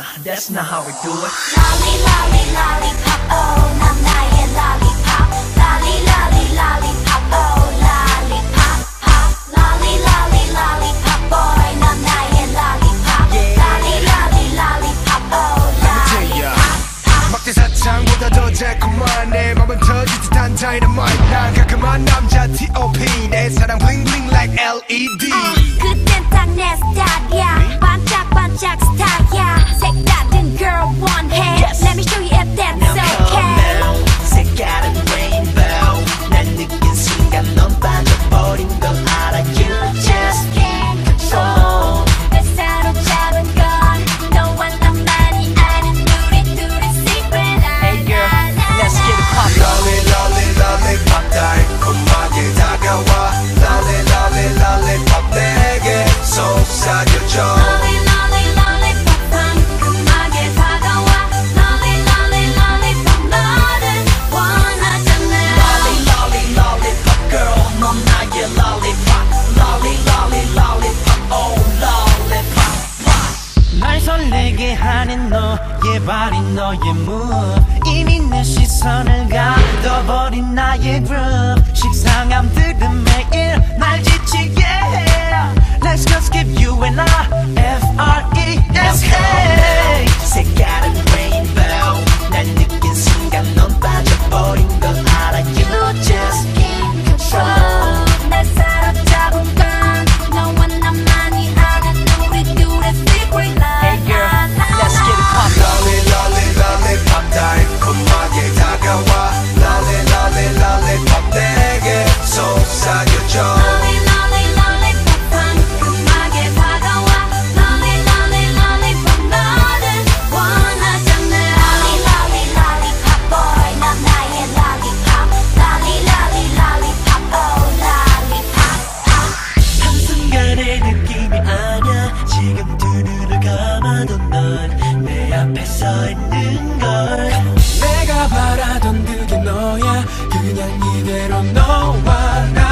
that's not how we do it. Lolly, lolly, lollipop, oh, 난 나의 lollipop. Lolly, lolly, lollipop, oh, lollipop, pop. Lolly, lolly, lollipop, boy, 난 나의 lollipop. Lolly, lolly, lollipop, oh, lollipop, pop. 막대사창보다 더 달콤한 내 맘은 터질 듯한 dynamite. 난 깔끔한 남자 T.O.P. 내 사랑 bling bling like LED. 그땐 딱 내 스타일이야. 반짝반짝 스타일이야. 색다른 girl 원해. Let me show you if that's okay. 색깔은 rainbow. 날 느낀 순간 넌 빠져버린 걸 알아. You just can't control. 날 사로잡은 건 너와 나만이 아는 우리 secret. Hey girl, let's get it poppin'. Lolly lolly lollipop 달콤하게 다가와. Lolly lolly lollipop 내게 속삭여줘. Lolly, lolly, lollipop 상큼하게 다가와. Lolly, lolly, lollipop 너를 원하잖아. Lolly, lolly, lollipop girl, 넌 나의 lollipop. Lolly, lolly, lollipop, oh lollipop, pop. 날 설레게 하는 너의 발이 너의 move. 이미 내 시선을 가둬버린 나의 groove. 식상함들은 매일 날 지치게 해. Let's just give you and I F-R-E-S-K. 색깔은 rainbow. 날 느낀 순간 넌 빠져버린 걸 알아. You just can't control. 날 사로잡은 건 너와 나만이 아는 우리 둘의 secret. Hey girl, let's get it poppin'. Lolly lolly lollipop 달콤하게 다가와. Lolly lolly lollipop 내게 속삭여줘. Lolly, lolly, lollipop 상큼하게 다가와. Lolly, lolly, lollipop 너를 원하잖아. Lolly, lolly, lollipop boy, 난 나의 lollipop. Lolly, lolly, lollipop, oh, lollipop, pop. 한순간의 느낌이 아냐. 지금 두 눈을 감아도 넌 내 앞에 서 있는 걸. 내가 바라던 그게 너야. 그냥 이대로 너와 나